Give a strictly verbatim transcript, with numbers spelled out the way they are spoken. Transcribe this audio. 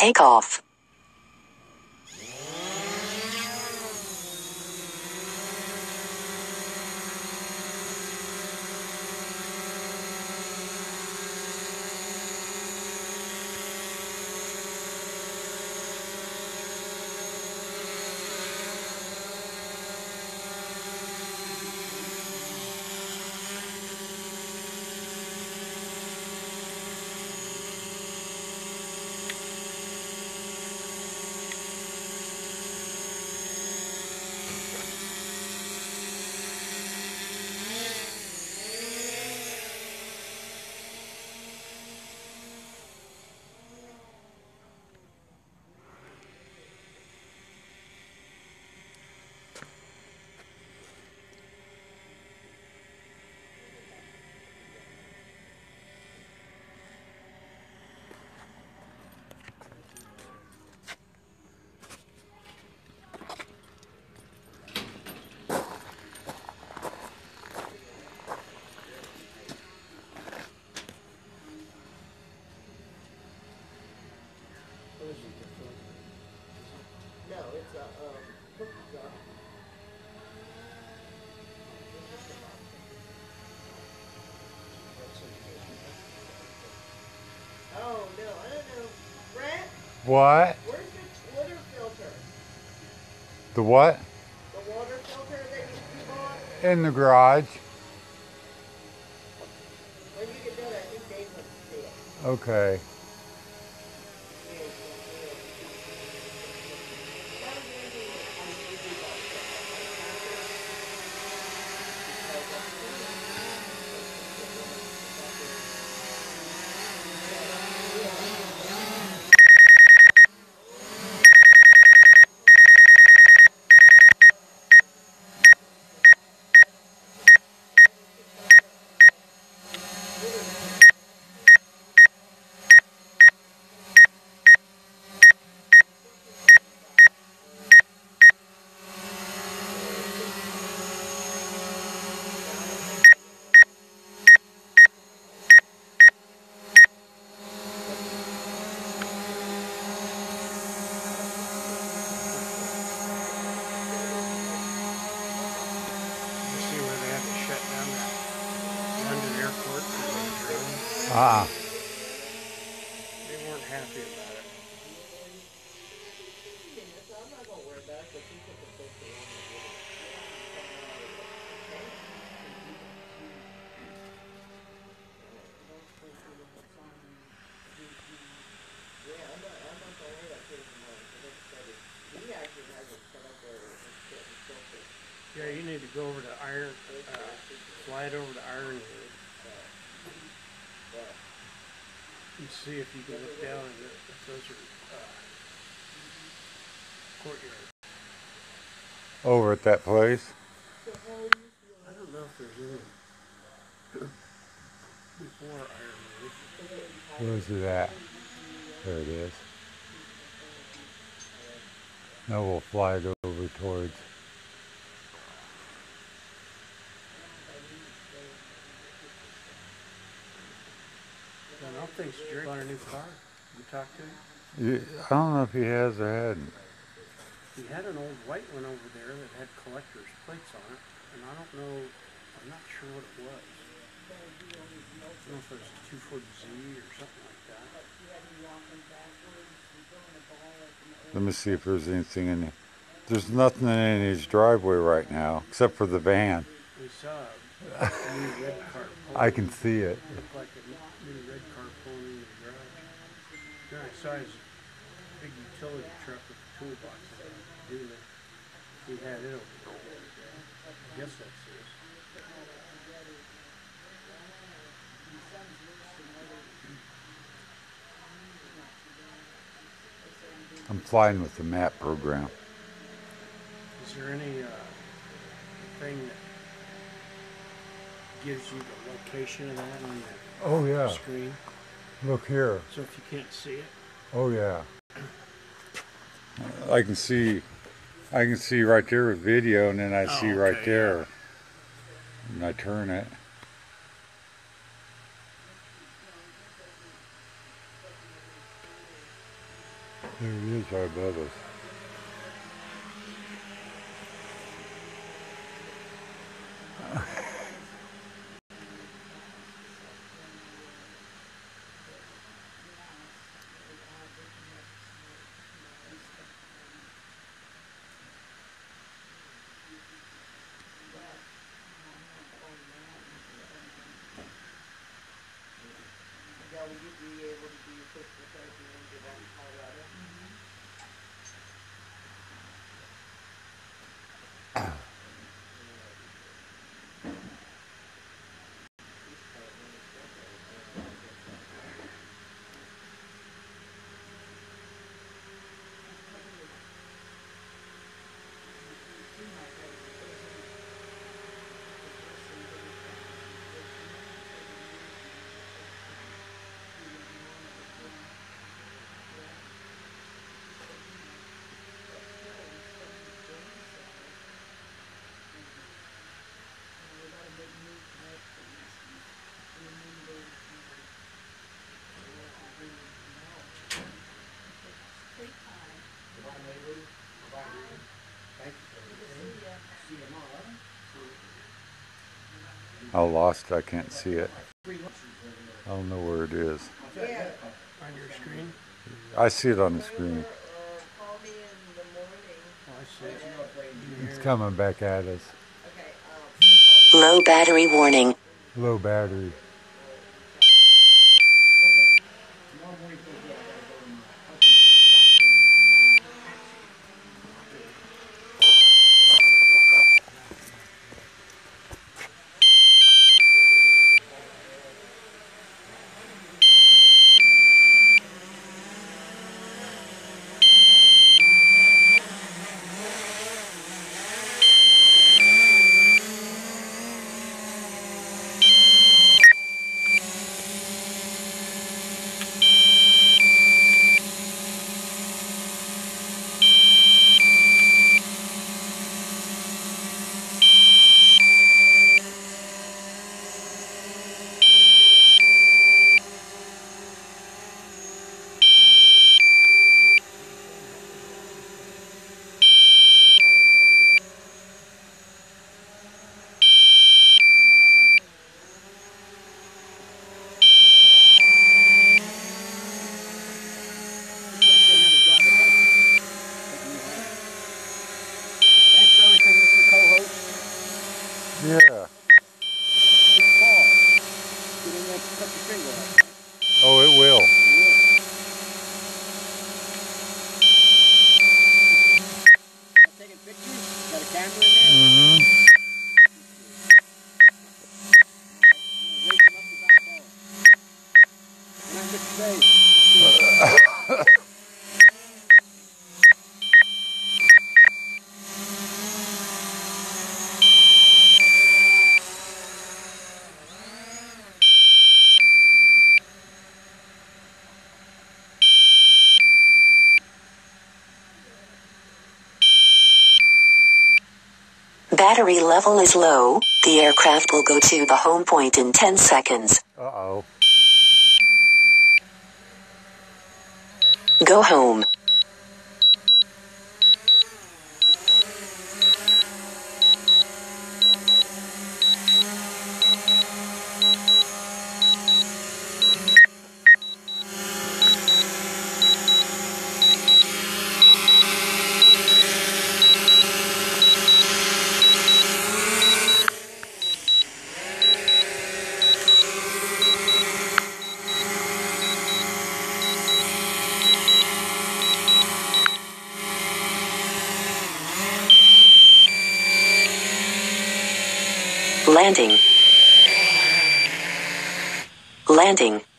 takeoff. No, it's a um, cookie jar. Oh, no, I don't know. Brett? What? Where's the water filter? The what? The water filter that you bought? In the garage. When you get done, I think Dave wants to see it. Okay. Ah. They weren't happy about it. Yeah, you need to go over to Iron, uh, slide over to Ironwood and see if you can look down and if those are uh, courtyard. Over at that place? I don't know if there's any before Ironwood. Where's it at? There it is. Now we'll fly it over towards. I don't think Jerry bought a new car. You talked to him? Yeah, I don't know if he has or hadn't. He had an old white one over there that had collector's plates on it, and I don't know, I'm not sure what it was. I don't know if it was a two forty Z or something like that. Let me see if there's anything in there. There's nothing in his driveway right now, except for the van. We saw a new red car. I can see it. It looked like a new red car pulling in the garage. Then I saw his big utility truck with the toolbox in it. Dude, he had it over there. I guess that's his. I'm flying with the map program. Is there any uh, thing that gives you the location of that on the Oh yeah. screen? Look here. So if you can't see it? Oh yeah. I can see I can see right there with video, and then I Oh, see right okay, there. yeah. And I turn it. There it is right above us. Now, will you be able to do your physical therapy when you get back to Colorado? I lost it. I can't see it. I don't know where it is. Yeah. On your screen? I see it on the screen. Or call me in the morning. Oh, I see it. It's coming back at us. Okay, um, Low battery warning. Low battery. Thanks for everything, Mister Co-host. Yeah. Just pause. You didn't like to cut your finger off. Oh, it will. You will. Not taking pictures? Got a camera in there? Mm-hmm. I'm gonna race him up to Balboa. And I'm Mister Dave. Battery level is low. The aircraft will go to the home point in ten seconds. Uh-oh. Go home. Landing. Landing.